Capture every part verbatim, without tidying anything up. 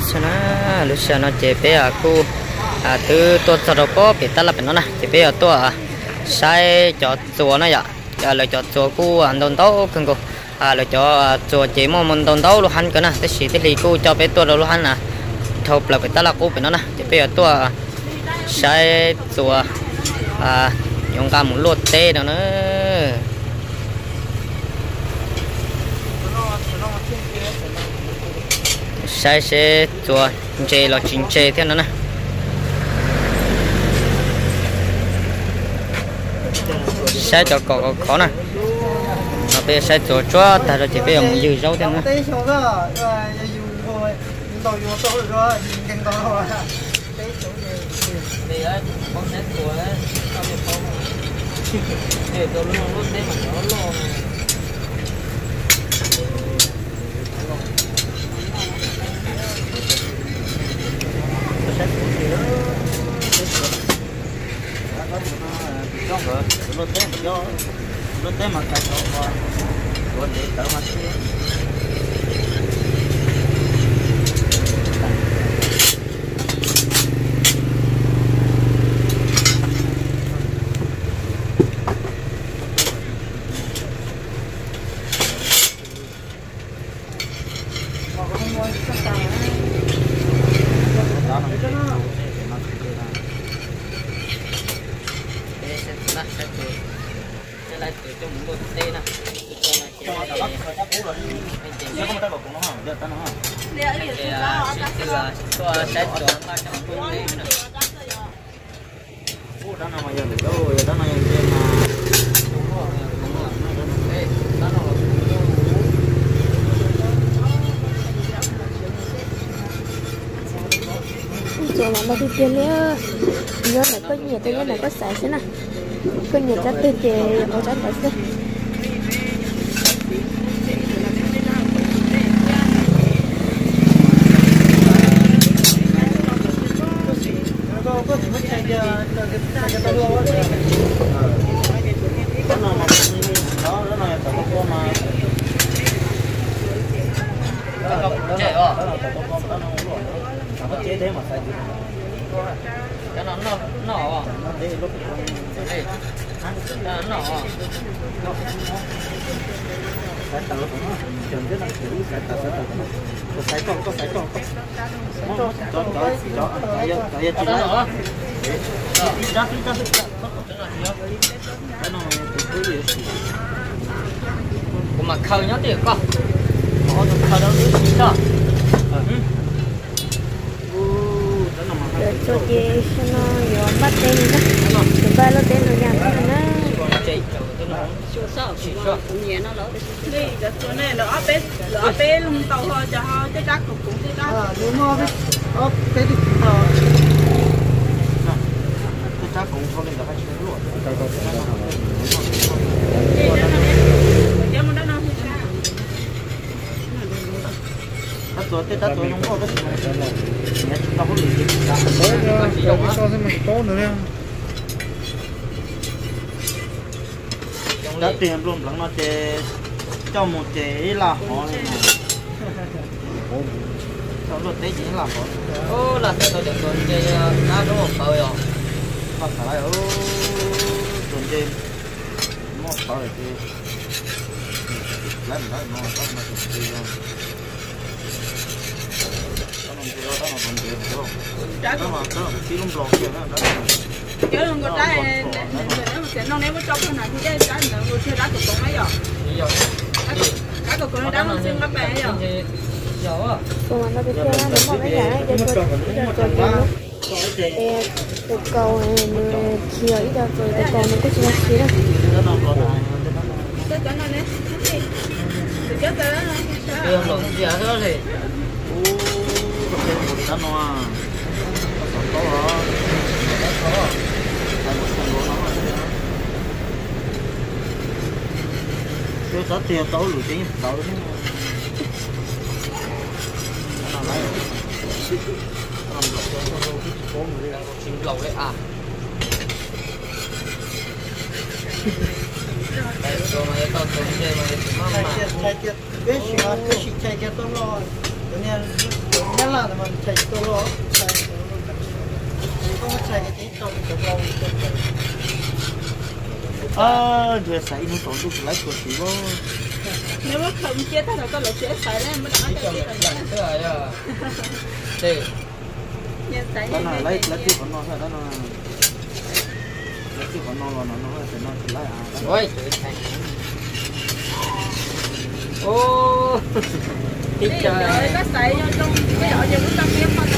xem nó lúc sau nó chế bé à cô à thứ tôi cho đâu có bị ta là bên nó nè chế bé à tôi à sai cho chùa nó vậy giờ là cho chùa cô ăn đồn tấu cần cô à là cho chùa chế mà mình đồn tấu luôn hắn cái nè cái gì cái gì cô cho bé tôi đâu luôn hắn nè thộp là bị ta là cô bên nó nè chế bé à tôi sai chùa à dùng cả một lốt tê đâu nữa sai sẽ chùa chè là chỉnh chè thế nữa nè sai cho cỏ khó nè mà bây giờ sai chùa chua tại là chỉ bây giờ mình dư rau thế nữa Không rồi, nó té mà cho nó té mà cài rồi, rồi để đỡ mà xíu. chỗ mà đi tiền nữa nhớ là có nhiệt tôi nhớ là có sải thế nào có nhiệt cho tôi thì có cho tôi thế chế thế mà sai cho nó nó nó đây lúc đây nó nó cái tàu nó trường rất là kiểu cái tàu sẽ có sai con có sai con có cho cho cho cái cái cái đó ra ra ra cái nó cái gì mà khơi nhớ tiền con họ khơi đâu nữa đó cho chị nó vô bắt tên đó từ ba lô tên rồi nhà nó nhẹ nó lỡ đi để chỗ này lỡ bé lỡ bé luôn tàu thôi cho họ cái đắt cũng cũng cái đắt đúng rồi đó cái gì cái đắt cũng không nên là phải chơi luôn đắt rồi cái đắt rồi nó có cái gì chúng ta có gì cái so với mình tốt nữa nha đã tiền luôn lắm nó chế cho một chế là họ này cho luật tế chỉ là họ ô là tôi được tuần chơi đá đúng không trời rồi bắt phải ở tuần chơi một bao này chơi lấy mình lấy nó nó nó tuần chơi luôn nó tuần chơi đó nó tuần chơi đúng không nó mà nó chỉ lông lọt kia nó chứ không có trái nó nếu có trong cái này thì cái trái nữa người chơi đá cực cũng mấy giờ đá cực cũng đá không xuyên lắm bè giờ còn mà nó đi chơi nó đúng rồi mấy giải để cho cho cho cho để từ cầu này chiều ít đâu rồi từ cầu nó có chuyện gì đâu cái cái này nè từ chết tới đó đi không lộn gì hết thì ô cái một cái nó có hả cái tao tiền tao lười tiền tao đấy nó lấy làm lộc cho nó cái phố người đi chính lầu đấy à đây rồi mà tao tuần chơi mà mà cái cái cái cái cái cái cái tao lo cái này nhớ là mình chạy tôi lo chạy không có chạy cái trong cái lâu à giờ xảy nó tổn thương lấy của chị vô nếu mà không chết thì nó có lỗi chết xảy lên mới đã cái gì rồi thì đó là lấy lấy cái con non thôi đó là lấy cái con non nó nó phải nó lấy à ôi ô đi trời có xảy vô trong cái họ giờ cũng tâm kiếm mà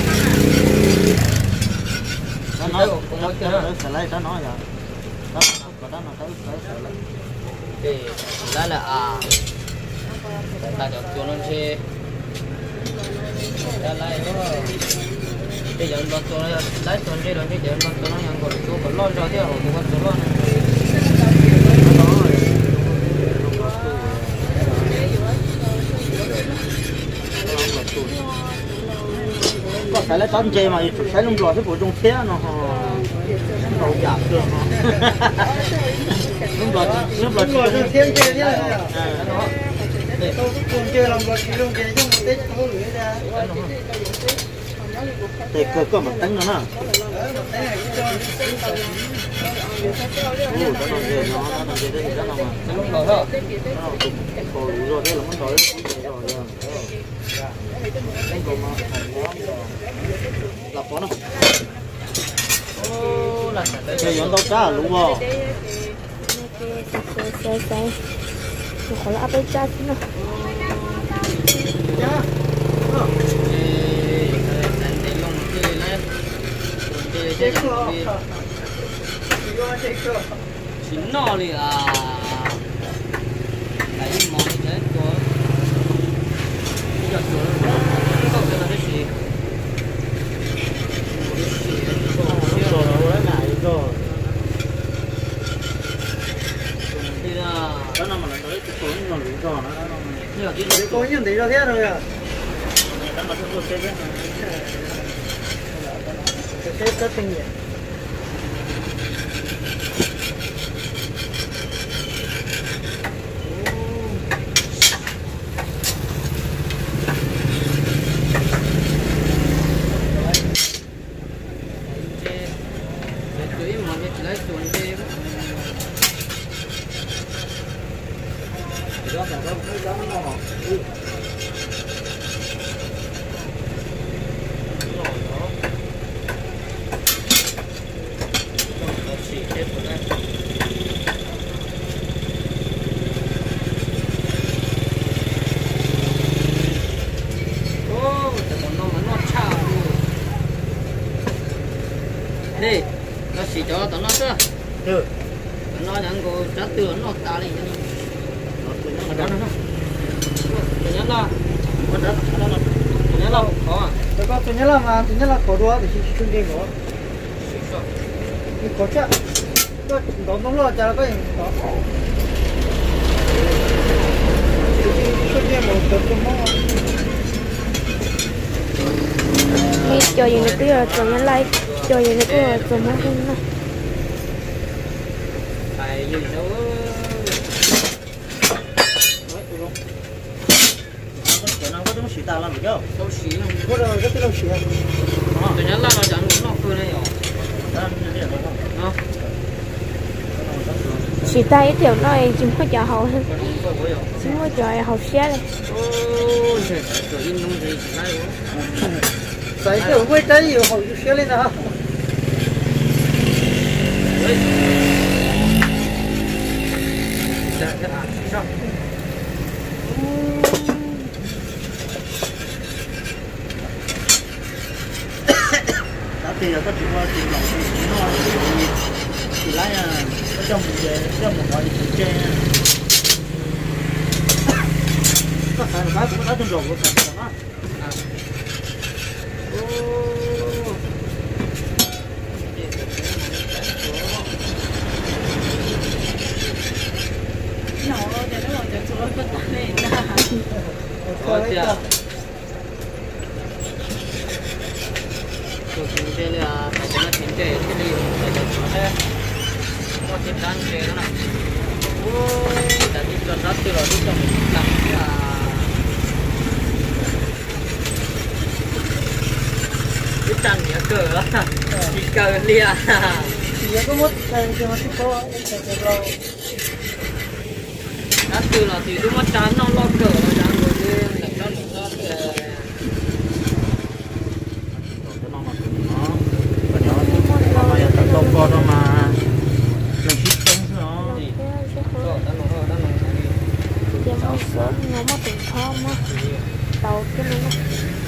nó nói nó nó sẽ lấy đó nói rồi đó đó nó tới tới sẽ lấy thì lá là à ta cho cho nó chơi ta lại đó bây giờ nó cho nó lấy cho nó chơi rồi bây giờ nó cho nó nhận còn chú còn lo cho thế rồi cũng có chú lo có phải lấy tón chê mà phải lông lò cái bộ trong thế nó đầu giảm được lông lò lông lò lông lò trong thế chê thế này tôi cũng chơi làm lò chỉ lông chê trong một tết không lưỡi ra để cơ có một tấn nữa nè nó nó về nó nó về đây nó mà lông lò đó nó cổ rồi thế là nó rồi rồi anh còn mà lọc nó ô là chơi giống tao cá đúng không xe xe khỏi là áp cha chứ nào chín nọ thì à lấy món đấy của giờ của không phải là cái gì rồi nó lấy lại rồi thì là đó là mà nó tới cái cuốn mà lưỡi giò nó nó nhiều cái đấy có nhìn thấy ra thế rồi à đó mà tôi sẽ biết sẽ rất kinh nghiệm đi nó xì cho tao nó cơ được nó nhận cô trả tiền nó ta đi nó nó nó tôi nhớ là con đất nó nó tôi nhớ là có à tôi có tôi nhớ là mà tôi nhớ là có đua thì chỉ chuyên nghiệp của cái có chứ tôi đón đón lo cho cái đó chuyên nghiệp một tập trung mong đi cho gì nữa cái cho nhân like cho gì nữa cái cho nó không nè phải gì đâu nó có cái xì tao làm được không? đâu xí không Có đâu cái cái đâu xì à? tôi nhớ là nó chẳng nó cười này rồi nó chỉ tay tiểu nói chỉ có cho hậu hơn chỉ có cho hậu xe này ôi trời trời in nông gì chỉ này Tại cái quay trái nhiều hậu xé lên nào. Dạ, dạ, sao? Đã thì là có chuyện qua chuyện lòng thì nó thì lái có trong một về trong một gọi thì chơi có phải là bác cũng đã trong rồi của sạch rồi đó. Có chưa? Tôi kiếm chơi là phải cho nó kiếm chơi cái gì để cho nó thế. Có kiếm đan chơi đó này. Ôi, đã đi cho nó từ rồi đi cho mình làm cái là. tràn nhớ cờ đó chỉ cờ lia thì có một thằng kia mà thích có thằng kia lo đã từ là thì lúc mà tràn nó lo cờ nó tràn rồi đi lạnh nó lạnh nó nó mà nó còn nó mà thằng tôm con nó mà mình thích trông nó giờ mà sớm nó mà tỉnh thom á tàu cái này nó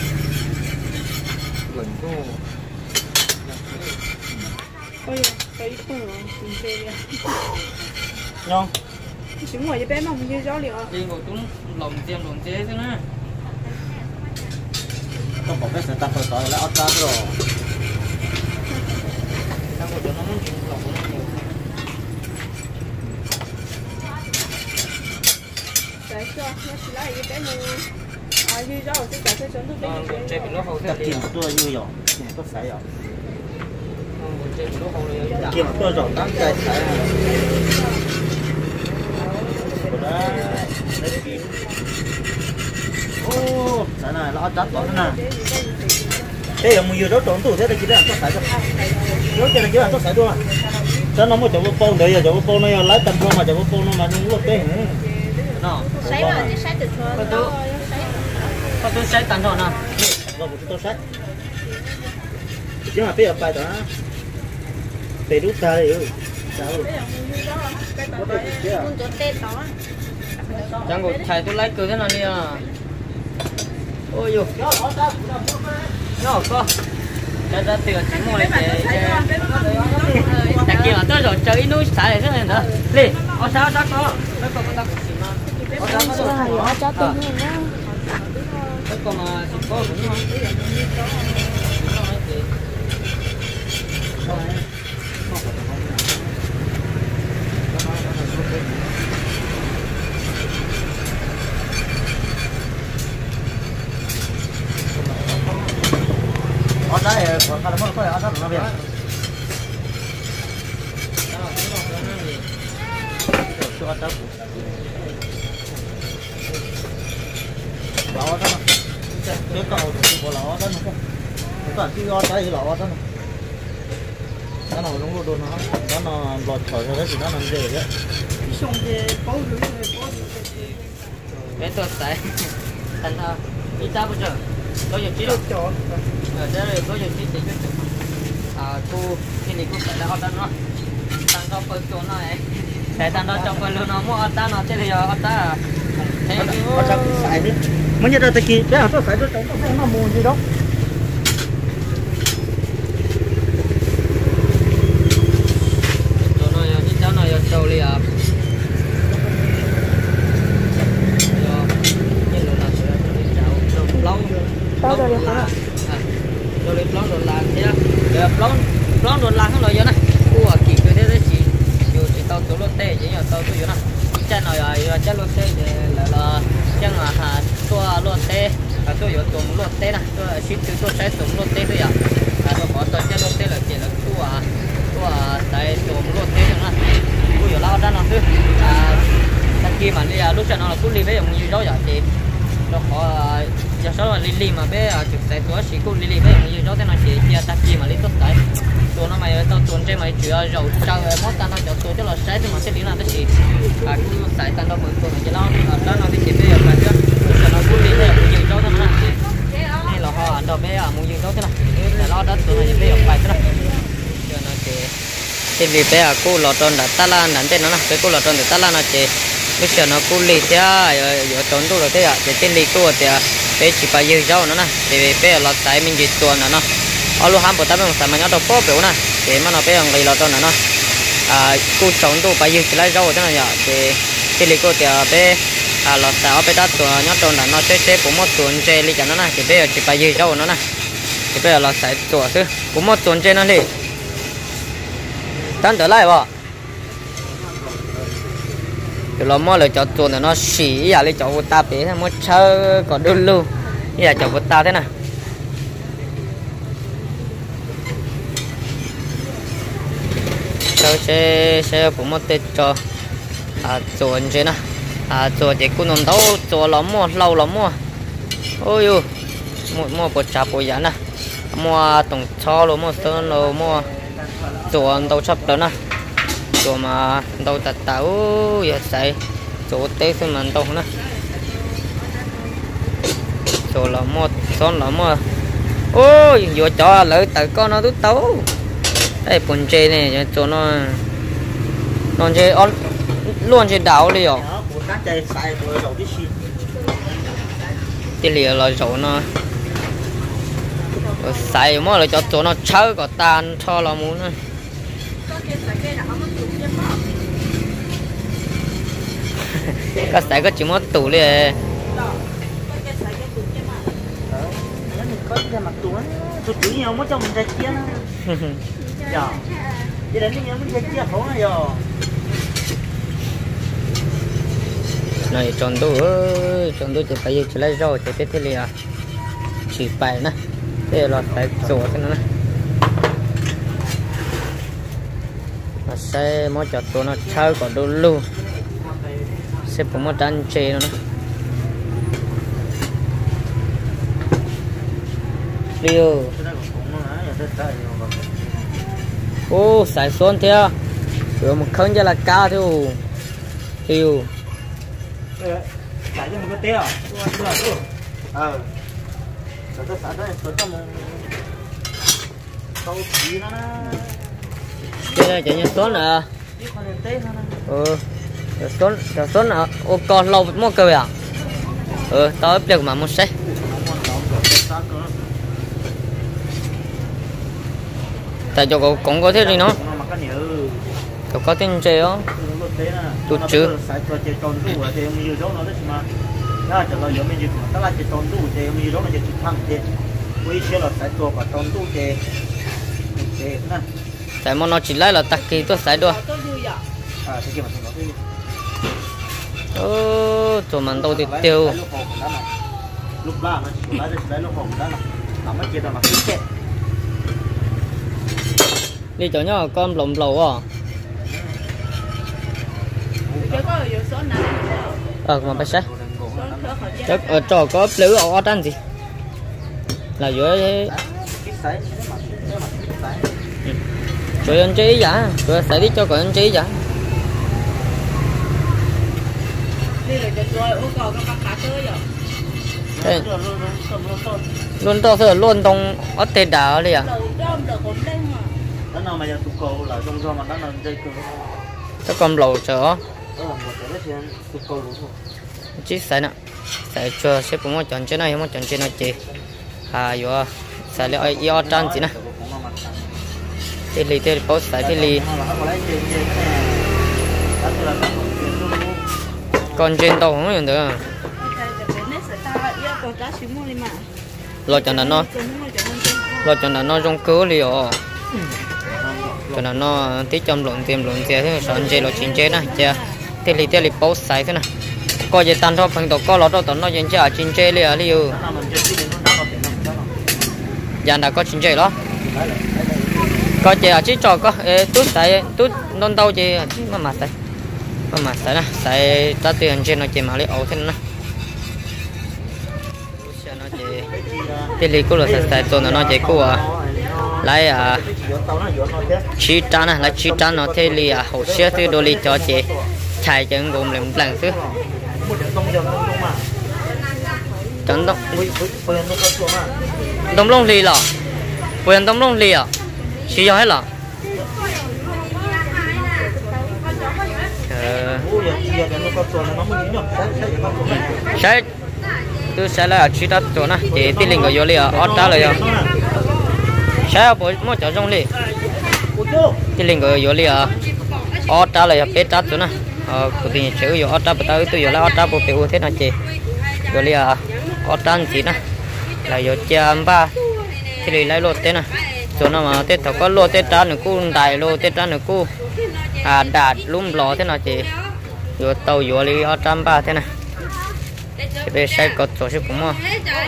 gần cô ôi cái không rồi mình chơi đi nhông chúng ngoài bé mà mình như gió liệu đi ngồi chúng lồng tiêm lồng chế thế nữa không có cái sự tập rồi rồi là ớt ra rồi đang ngồi cho nó lồng đấy cho nó chỉ là cái bé mà à như gió thì cả cái chốn tôi lồng bên chế bị nó hậu tập thế kiểm tôi như vậy kiểm tôi sai rồi lồng chế bị nó hậu rồi kiểm tôi rồi đang chạy sai ô cái này nó chặt bỏ thế này đây là một nhiều đó trốn tủ thế là chỉ để làm cho sải cho nếu cái này chỉ làm cho sải thôi mà cho nó một chỗ vô bông đấy giờ chỗ vô bông nó lấy tầm không mà chỗ vô bông nó mà nó luôn cái nó sấy mà chứ sấy từ có tôi có tôi sấy tàn thôi nè rồi một tôi sải chứ mà bây giờ bài đó về đút ta đi sao muốn chỗ tết đó chẳng có thầy tôi lấy cửa thế nào đi à ôi dù nó có ra ra từ chỉ mua này để đặc biệt là tôi rồi chơi núi xả này thế này nữa đi ở sao sao có nó còn có sẽ hay ở cho tôi nghe nhá nó còn mà có cũng không ở đây còn cái nó có ở đó nó biết cho tao lọ đó cái cầu của lọ đó nó còn cái o trái lọ đó nó nào đúng luôn nó nó nó lọt khỏi rồi thì nó làm gì đấy xong thì bố rửa bố bé tôi sẽ thành thao đi ra bây giờ có giờ chỉ được ở đây có giờ chỉ để cho à cô khi này cô phải là ở đây nó tăng cao phần chỗ này để tăng đó trong phần luôn nó mua ở đây nó thế thì ở đây thế ở trong phải đi mới nhớ ra tới kia bé ở chỗ phải chỗ trong nó nó mua gì đó chỗ này đi cháu này trâu li à lâu tao rồi được hả rồi lấy plon rồi làm thế đó rồi plon plon rồi làm không nói gì nè cua kỳ cái thế đấy chỉ dù chỉ tao số lót tê chỉ là tao số gì nè chân này là chân lót tê thì là là chân là hà tua lót tê và tôi có tuồng lót tê nè tôi xin từ tôi sẽ tuồng lót tê thôi à và tôi có tôi chân lót tê là chỉ là tua tua tại tuồng lót tê thôi nè cua giờ lao ra nó thứ à đăng ký mà đi à lúc sau nó là cú đi với dòng như gió vậy thì nó khó giờ số là lili mà bé trực tại tuổi sĩ cô lili bé như gió thế nào chỉ chia tách gì mà lý tốt tại tụi nó mày tao tuần trên mày chữa rầu trâu mót ta nó cho tụi cho là sấy thì mà sẽ đi làm cái gì à cứ sấy tan đâu mượn tụi mình chỉ lo đó nó đi chỉ bây giờ phải chưa cho nó cứ đi bây giờ nhiều gió thế nào này là họ ăn đâu bé à mua nhiều gió thế nào là lo đó tụi mình bây giờ phải thế nào giờ nó chỉ thì vì bé à cô lọt tròn đã ta la nắn tên nó nè cái cô lọt tròn để ta la nó chỉ bây giờ nó cú lì thế à giờ trốn đâu rồi thế à để tên lì cô thì bé chỉ phải dư rau nữa nè thì bé lọt tại mình chỉ tuần nữa nó ở lúc ham bữa ta mình xài mình nhớ đâu có biểu nè thì mà nó bé ăn lì lọt tròn nữa nó à cú trốn đâu phải dư chỉ lấy rau thế này giờ thì tên lì cô thì bé à lọt tại ở bé ta tuần nhớ trốn là nó chế chế cũng một tuần chế lì cho nó nè thì bé chỉ phải dư rau nữa nè thì bé lọt tại tuần thứ cũng một tuần chế nó đi tan trở lại bỏ thì nó mua lại cho tuần nó xỉ à lấy cho cô ta bé mua chơi còn đôi lưu như là cho cô ta thế này chơi xe xe cũng một tết cho à tuần thế này à tuần thì cô nông đâu tuần lắm mua lâu lắm mua ôi ôi mua mua bột chả bột giá nè mua tổng cho luôn mua sơn luôn mua chuột đầu chập đó nè chuột mà đầu tạt táo giờ sai chuột tê xem mình tông nè chuột là mua sơn là mua ôi vừa cho lợi tự con nó tút tấu đây bún chê này cho nó nó chê on luôn chê đảo đi rồi cái lìa là chỗ nó xài mà là cho chỗ nó chơi có tan cho là muốn cái xài cái chỉ muốn tủ liền tụi chủ nhiều mới cho mình ra chia nó, giờ, giờ đến bây giờ mình ra chia khổ này rồi. Này tròn đủ ơi, tròn đủ chỉ phải chỉ lấy rau chỉ biết thế liền, chỉ phải nè, thế là phải rửa thế nữa, mà xe mỗi chợ tôi nó chơi còn đủ luôn, xe cũng một đàn chè nữa. Liêu ô sải xuân theo rồi một khấn cho là cao theo liêu sải cho một cái téo ờ sải cho sải cho sải cho một câu gì nó cái này chỉ như xuân à ừ xuân xuân à ô con lâu mua cơ à ừ tao ép được mà một xe tại cho cậu cũng có thế đi nó cậu có tên chơi đó tôi chưa tại mà nó chỉ lấy là tắc kỳ tôi xài đua ơ tụi mình đâu thì tiêu lúc ba nó chỉ lấy lấy lúc hồng đó là làm mấy chuyện là mà chết đi chỗ nhỏ con lồng lầu à ờ mà phải xét chắc ở trò có lưỡi ở trên gì là dưới rồi anh trí giả rồi sẽ đi cho còn anh trí giả luôn to rồi luôn tông ở tây đảo đi à nó mà giờ tụi cô là trong do mà nó là dây cừu cái con lầu chở cô chỉ xài nè xài cho sẽ cũng một chọn trên này một chọn trên này chị à vừa xài lại yêu trang chị nè thì lì thì bao xài thì lì con trên tàu không nhận được lo cho nó nó lo cho nó nó trong cửa liều cho nó nó tí trong luận tìm luận xe thế sẵn chơi là chín chế nè chơi thì lì thì lì bao xài thế nè coi gì tan thôi phần tổ có lót đâu tao nó chơi chơi chín chế liều liều giờ đã có chín chế đó coi chơi chỉ cho có tút xài tút non đâu chơi mà mà xài mà mà xài nè xài ta tiền trên nó chơi mà lấy ổ thế nè thì lì cô là xài xài tôi nó chơi cô à lại à chi trắng này lại chi trắng nó thế lì à hậu xe thứ đôi lì cho chị chạy chân gồm làm lần thứ chẳng đông đông lông lì là quyền đông lông lì à chỉ cho hết là sẽ tôi sẽ là chi trắng chỗ này thì tí linh của vô lì à ót đá rồi sao bố mua cho trong đi cái linh của vô li à ót ra là bé tát nữa nè ờ của tiền chữ vô ót ra bắt đầu tôi vô là ót ra bộ biểu thế nào chị vô li à ót ra gì nè là vô chạm ba thì lấy lấy lô thế nè chỗ nào mà tết thọ có lô tết ra nữa cu đại lô tết ra nữa cu à đạt lúm lò thế nào chị vô tàu vô li ót ra ba thế nè cái bé sai cột chỗ sẽ cũng mua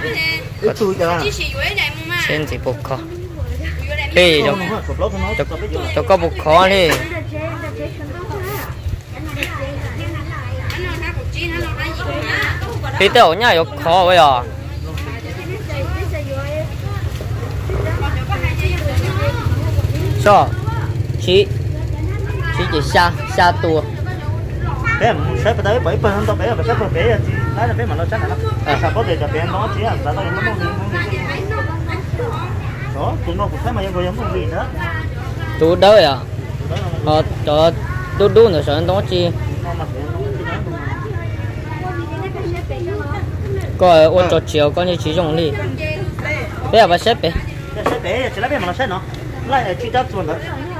trên gì bột kho thì cho, cho, cho có bột khó đi thì tao nhá có khó bây giờ cho chỉ chỉ chỉ xa xa tua bé sẽ phải tới bảy phần không tao bé phải phải bé thì lái là bé mà nó chắc là nó sao có thể cho bé nó chỉ là tao nó không gì đó tụi nó cũng thấy mà em rồi em không gì nữa tụi đâu à ờ cho đu đu nữa sợ nó chi coi ô cho chiều coi như chỉ dùng đi bé bà xếp bé xếp bé chỉ là bé mà nó xếp nó lại chỉ đáp chuẩn đó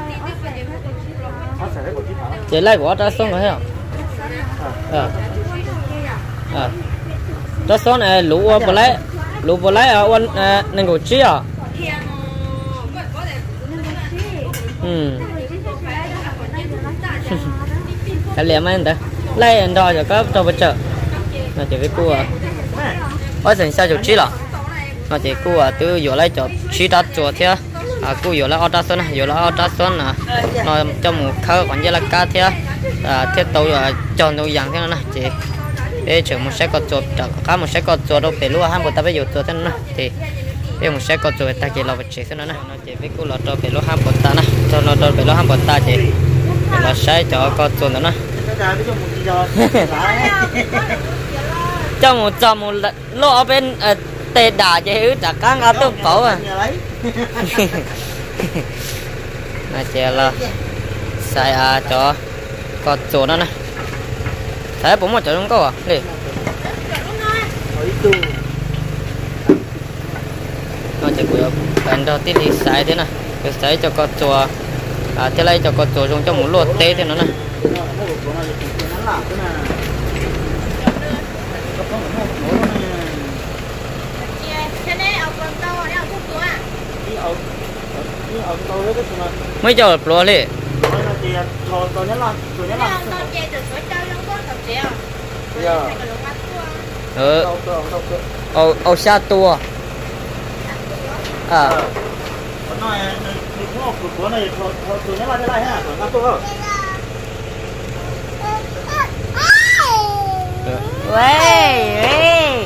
chỉ lại của ta xong rồi hả à à ta xong này lũ bò lấy lũ bò lấy ở bên nên của chi à ừ cái liềm anh đó lấy anh đó rồi có cho bây giờ nó chỉ với cô à ở trên sao chụp chi là nó chỉ cô à từ giờ lấy cho chi đắt chùa thế à cô giờ lấy ultrasound này giờ lấy ultrasound à nó cho một khâu còn như là cá thế à thế tôi là chọn tôi dạng thế này chị để chở một xe con chuột chở cá một xe con chuột đâu phải luôn ham một ta bây giờ chuột thế này thì để một xe con chuột ta chỉ là vật chế thế này nó chỉ với cô là cho phải luôn ham một ta này cho nó cho phải luôn ham một ta chị là xe cho con chuột nữa cho một cho một lô ở bên tê đà chứ đã cá ngã tôi bảo à này chị là xài à cho con chuột đó này thấy bố một chỗ không có à đi nó chỉ của bạn đầu tiên thì xài thế này cái xài cho con chuột à thế này cho con chuột dùng cho một lô tê thế nó này mấy giờ lúa đi ừ ô ô xa tua à喂喂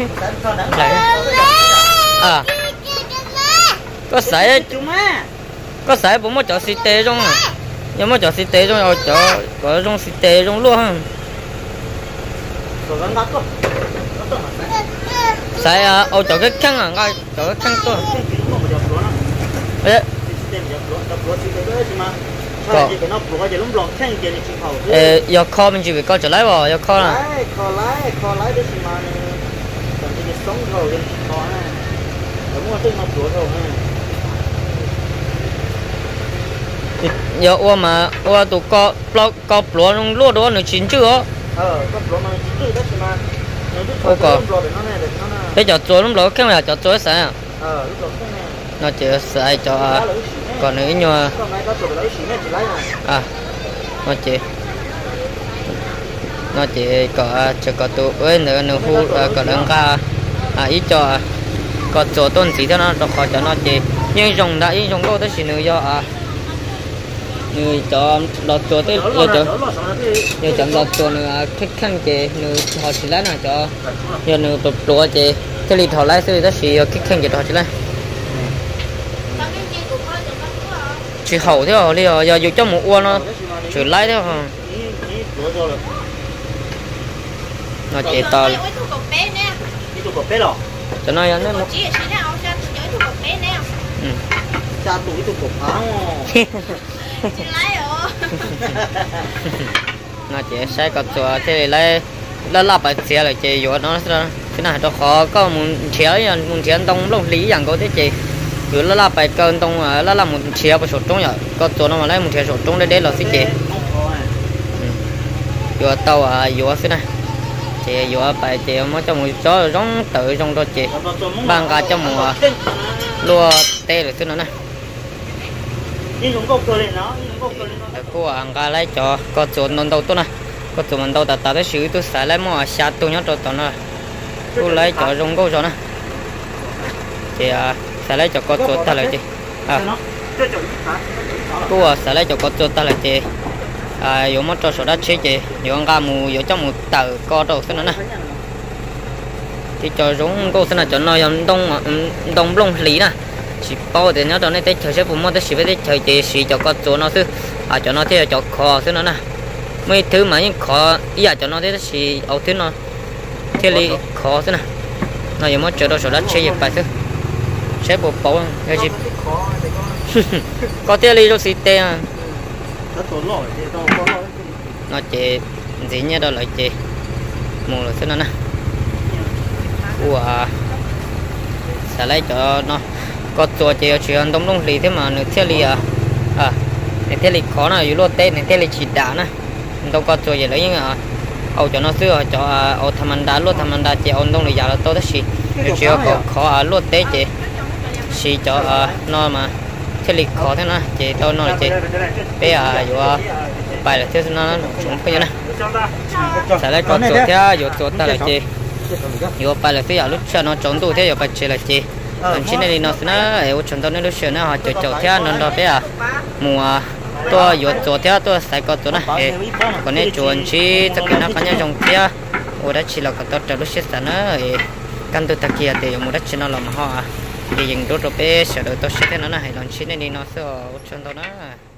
à có sải có sải bố một chỗ xịt tê trong à nhưng mà chỗ xịt tê trong ở chỗ có trong xịt tê trong luôn ha sải à ở chỗ cái khăn à ngay chỗ cái khăn tôi đấy ờ giờ kho mình chỉ phải coi trở lại vào giờ kho là kho lái kho lái đấy mà còn cái sống rồi lên kho này đúng là tôi ngọc rửa rồi giờ ô mà ô tụ co co co lúa trong lúa đó nó chín chưa ờ co lúa mà chín chưa đấy mà ô có thế giờ chuối lúc đó cái này giờ chuối sao ờ lúc đó cái này nó chỉ xài cho còn nữa nhưng à nó chỉ nó chỉ có chỉ có tụ với nữa nữa hu có đằng ca à ít cho có chỗ tôn chỉ cho nó cho khỏi cho nó chỉ nhưng dùng đã ý dùng đâu tới chỉ nữa do à người cho đọt chỗ tới giờ cho giờ chọn đọt chỗ nữa khách khăn chỉ nữa họ chỉ lấy nào cho giờ nữa tập lúa chỉ cái lì thọ lấy thì nó chỉ khách khăn chỉ họ chỉ lấy chỉ hậu thế rồi giờ giờ dùng cho một uo nó chỉ lấy thế không nó chỉ to cho nó nó một cha tuổi tôi cũng phá nó chỉ sai cọt chùa thế này lấy là phải xe lại chị vô nó thế này nó khó có muốn chế muốn chế tông lúc lý rằng có thế chị cứ là phải cơn tông là là một chế vào số trống rồi cọt chùa nó mà lấy một chế số trống để để là xí chị vô tàu à vô thế này chị vô phải chị mới cho một chó giống tự trong đó chị ban cả cho mùa lúa tê được thế nữa này cô ăn cá lấy cho có chỗ nón đầu tôi này có chỗ nón đầu ta ta để xử tôi xài lấy mua xa tôi nhớ cho tôi này tôi lấy cho rong câu cho này thì à xài lấy cho có chỗ ta lại chị à cô xài lấy cho có chỗ ta lại chị à dùng mất cho số đất chế chị dùng cá mù dùng cho một tờ co đầu thế nữa này thì cho rong câu thế này cho nó dùng đông đông lông lý nè chỉ bao thì nhớ đó này tới chơi sẽ cũng mua tới chỉ với tới chơi chơi xì cho con chỗ nó thứ à cho nó thế cho kho thứ nó nè mấy thứ mà những kho ý à cho nó thế xì ấu thứ nó thế li kho thứ nè nó giờ mới chơi đâu số đất chơi gì phải thứ sẽ bộ bao cái gì có thế li đâu xì tê à nó chơi gì nhá đó lại chơi mua là thứ nó nè wow sẽ lấy cho nó cóตัวเจียวเชียนต้องลงลีที่มาหนึ่งเที่ยวลีอ่ะอ่ะในเที่ยวลีขอนะอยู่รถเต้ในเที่ยวลีฉีดด่านะต้องก็ตัวใหญ่เลยยังไงเอาจอnóซื้อจอเอาธรรมดารถธรรมดาเจียวต้องลียาเราโตได้สิเชียวก็ขอรถเต้เจสิจอนอมาเที่ยวลีขอเท่านั้นเจตัวนอเจไปอ่ะอยู่ไปแล้วเที่ยวนั้นชมไปนะsẽ lấy cóตัวเที่ยวอยู่ตัวตาเลยเจอยู่ไปแล้วที่อยากลุกเชื่อน้องจงตัวเที่ยวอยู่ไปเจเลยเจanh chỉ nên nó nó ở trong đó nó lúc xưa nó họ chở chở theo nó đó bé à mùa tôi vừa chở theo tôi sai có tôi này còn nếu chuẩn chỉ tất cả nó có nhau trong kia ở đó chỉ là cái tôi chở lúc xưa nó căn tôi tất kia thì một đất chỉ nó làm họ thì dừng đốt rồi bé sợ đợi tôi sẽ thế nó này còn chỉ nên nó sẽ ở trong đó nó